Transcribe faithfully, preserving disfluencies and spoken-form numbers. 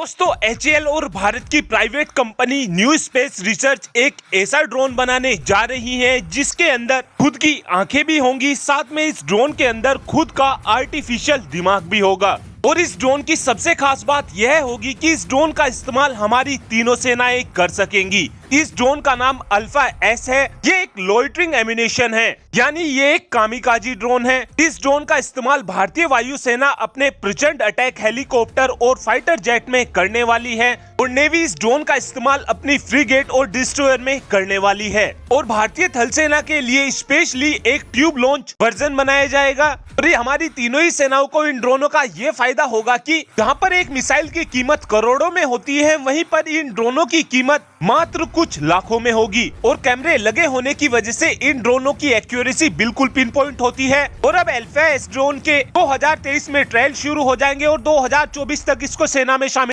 दोस्तों H A L और भारत की private company new space research एक ऐसा ड्रोन बनाने जा रही है जिसके अंदर खुद की आंखें भी होंगी, साथ में इस ड्रोन के अंदर खुद का आर्टिफिशियल दिमाग भी होगा। और इस ड्रोन की सबसे खास बात यह होगी कि इस ड्रोन का इस्तेमाल हमारी तीनों सेनाएं कर सकेंगी। इस ड्रोन का नाम अल्फा एस है। ये एक लोइटरिंग एम्यूनेशन है, यानी ये एक कामिकाजी ड्रोन है। इस ड्रोन का इस्तेमाल भारतीय वायुसेना अपने प्रचंड अटैक हेलीकॉप्टर और फाइटर जेट में करने वाली है, और नेवी इस ड्रोन का इस्तेमाल अपनी फ्रिगेट और डिस्ट्रॉयर में करने वाली है। और भारतीय थल सेना के लिए स्पेशली एक ट्यूब लॉन्च वर्जन बनाया जाएगा। और ये हमारी तीनों ही सेनाओं को इन ड्रोनों का ये फायदा होगा कि जहाँ पर एक मिसाइल की कीमत करोड़ों में होती है, वहीं पर इन ड्रोनों की कीमत मात्र कुछ लाखों में होगी। और कैमरे लगे होने की वजह से इन ड्रोनों की एक्यूरेसी बिल्कुल पिन पॉइंट होती है। और अब अल्फा एस ड्रोन के दो हज़ार तेईस में ट्रायल शुरू हो जाएंगे और दो हज़ार चौबीस तक इसको सेना में शामिल